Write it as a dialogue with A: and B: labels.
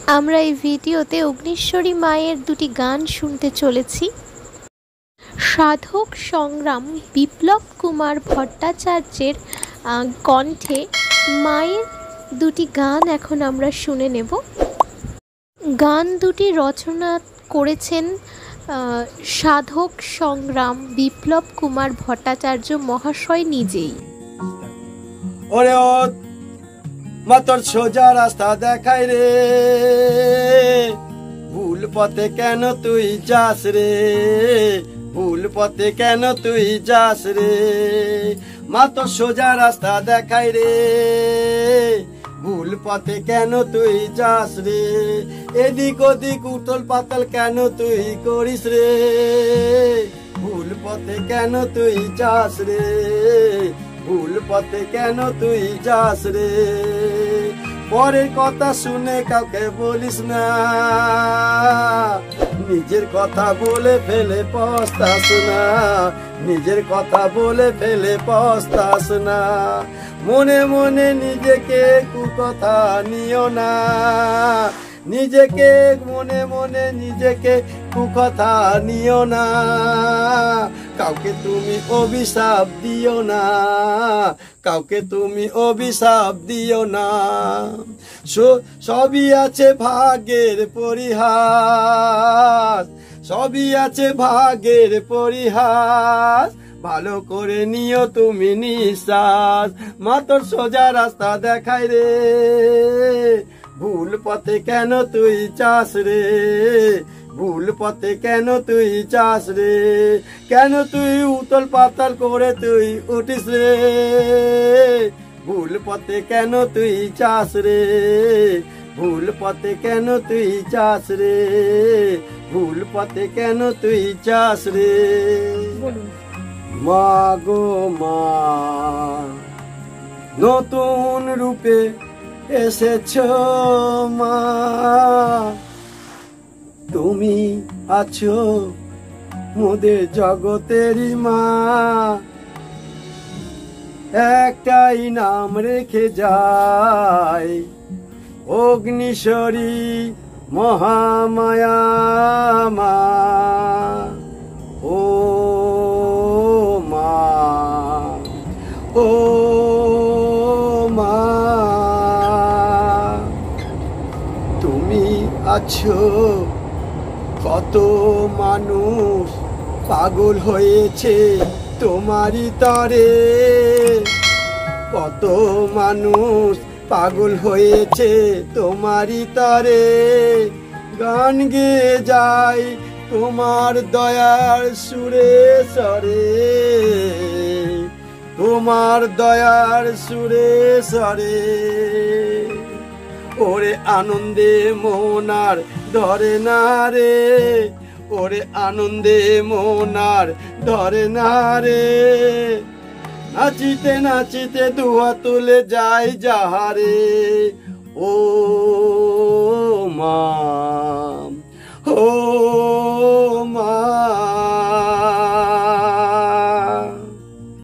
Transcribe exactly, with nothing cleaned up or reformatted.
A: আমরা এই ভিডিওতে অগ্নিশ্বরী মায়ের দুটি গান শুনতে চলেছি। সাধক সংগ্রাম বিপ্লব কুমার ভট্টাচার্যের কণ্ঠে মায়ের দুটি গান এখন আমরা শুনে নেব। গান দুটি রচনা করেছেন সাধক সংগ্রাম বিপ্লব কুমার ভট্টাচার্য মহাশয় নিজেই।
B: ওরে ও মা তোর সোজা রাস্তা দেখাই রে, ভুল পথে কেন তুই যাস রে, ভুল পথে কেন তুই যাস রে। মা তোর সোজা রাস্তা দেখাই রে, ভুল পথে কেন তুই যাস রে। এদিক ওদিক উতল পাতল কেন তুই করিস রে, ভুল পথে কেন তুই যাস রে, ভুল পথে কেন তুই যাস রে। পরের কথা শুনে কাউকে বলিস না, নিজের কথা বলে ফেলে পস্তাস না, নিজের কথা বলে ফেলে পস্তাস না। মনে মনে নিজেকে কুকথা নিও না, নিজেকে মনে মনে নিজেকে কুকথা নিও না। কাউকে তুমি অভিশাপ দিও না, কাউকে তুমি অভিশাপ দিও না। সবই আছে ভাগ্যের পরিহাস, সবই আছে ভাগ্যের পরিহাস। ভালো করে নিও তুমি নিঃশ্বাস। মা তোর সোজা রাস্তা দেখাই রে, ভুল পথে কেন তুই চাস রে, ভুল পথে কেন তুই চাস রে। কেন তুই উতল পাতাল করে তুই উঠিস রে, ভুল পথে কেন তুই চাস রে, ভুল পথে কেন তুই চাস রে, ভুল পথে কেন তুই চাস রে। মা গো মা নতুন রূপে এসেছ মা, তুমি আছো মোদের জগতেরই মা। একটাই নাম রেখে যায় অগ্নিশ্বরী মহামায়া মা। ও মা, ও মা তুমি আছো। কত মানুষ পাগল হয়েছে তোমারই তরে, কত মানুষ পাগল হয়েছে তোমারই তরে। গান গেয়ে যায় তোমার দয়ার সুরে সরে, তোমার দয়ার সুরে সরে। ওরে আনন্দে মোনার ধরে না রে, ওরে আনন্দে মোনার ধরে না রে। নাচিতে নাচিতে দুয়া তুলে যায় যাহারে,